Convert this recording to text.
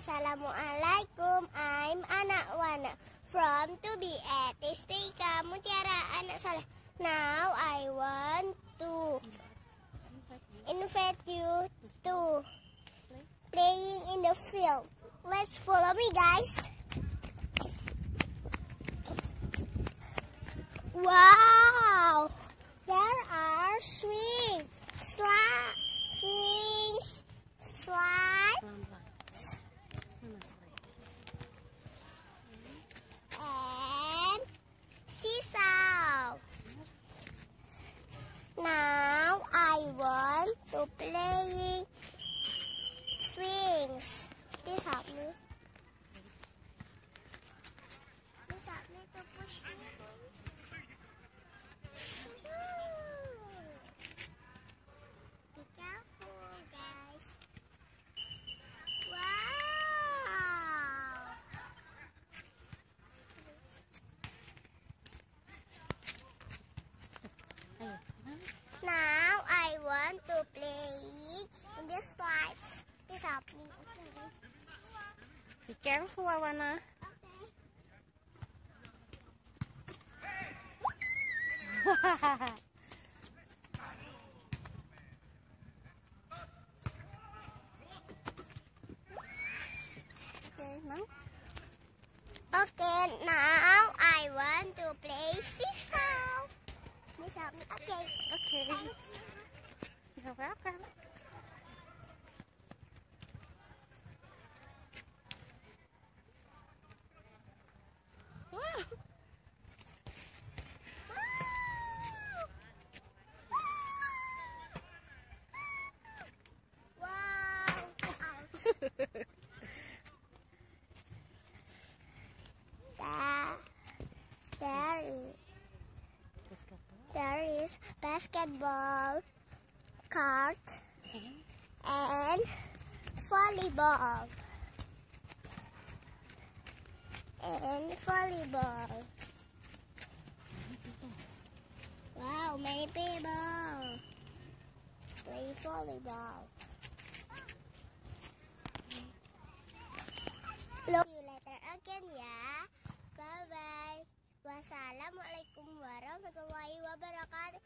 Assalamualaikum, I'm Anak Wana from to be at Istika Mutiara Anak Saleh. Now I want to invite you to playing in the field. Let's follow me, guys. Wow, there are swings, slides, and seesaw. Now I want to play swings. Please help me. Please help me to push me, please. Be careful, guys. Wow! Now I want to play in the slides. Please help me. Be careful, Awana. Okay, now I want to play seesaw. Please help me. Okay. Okay. You're welcome. Wow. There is basketball, kart, and volleyball. Wow, many people play volleyball. Look you later again, ya. Bye bye. Wassalamualaikum warahmatullahi wabarakatuh.